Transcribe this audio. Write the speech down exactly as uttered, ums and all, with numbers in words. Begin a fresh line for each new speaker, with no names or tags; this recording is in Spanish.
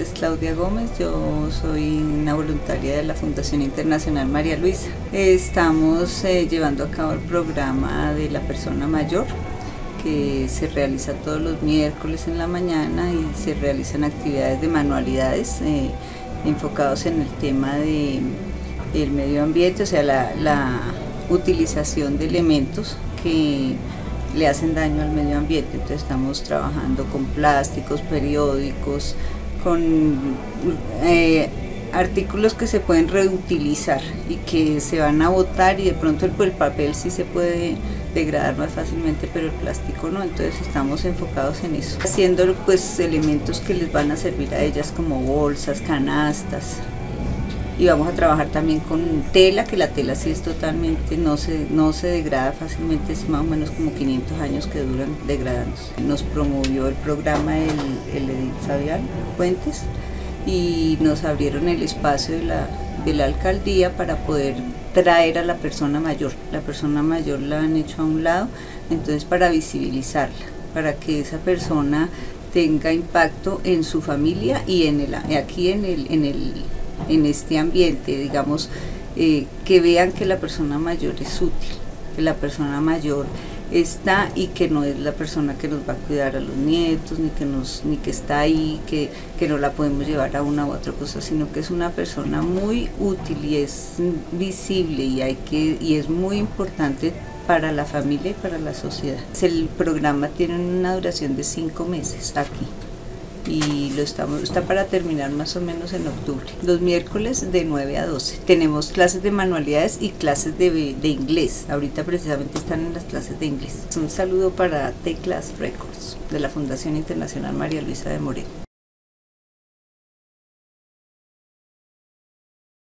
nombre es Claudia Gómez, yo soy una voluntaria de la Fundación Internacional María Luisa. Estamos eh, llevando a cabo el programa de la persona mayor, que se realiza todos los miércoles en la mañana y se realizan actividades de manualidades eh, enfocados en el tema de el medio ambiente, o sea, la, la utilización de elementos que le hacen daño al medio ambiente. Entonces estamos trabajando con plásticos, periódicos, con eh, artículos que se pueden reutilizar y que se van a botar, y de pronto el, el papel sí se puede degradar más fácilmente, pero el plástico no. Entonces estamos enfocados en eso, haciendo pues elementos que les van a servir a ellas como bolsas, canastas. Y vamos a trabajar también con tela, que la tela sí es totalmente, no se, no se degrada fácilmente, es más o menos como quinientos años que duran degradándose. Nos promovió el programa el, el Edith Savial Puentes y nos abrieron el espacio de la, de la alcaldía para poder traer a la persona mayor. La persona mayor la han hecho a un lado, entonces para visibilizarla, para que esa persona tenga impacto en su familia y en el, aquí en el, en el en este ambiente, digamos, eh, que vean que la persona mayor es útil, que la persona mayor está y que no es la persona que nos va a cuidar a los nietos, ni que nos ni que está ahí, que, que no la podemos llevar a una u otra cosa, sino que es una persona muy útil y es visible y, hay que, y es muy importante para la familia y para la sociedad. El programa tiene una duración de cinco meses aquí, y lo estamos, está para terminar más o menos en octubre. Los miércoles de nueve a doce. Tenemos clases de manualidades y clases de, de inglés. Ahorita precisamente están en las clases de inglés. Un saludo para Teclas Records de la Fundación Internacional María Luisa de Moreno.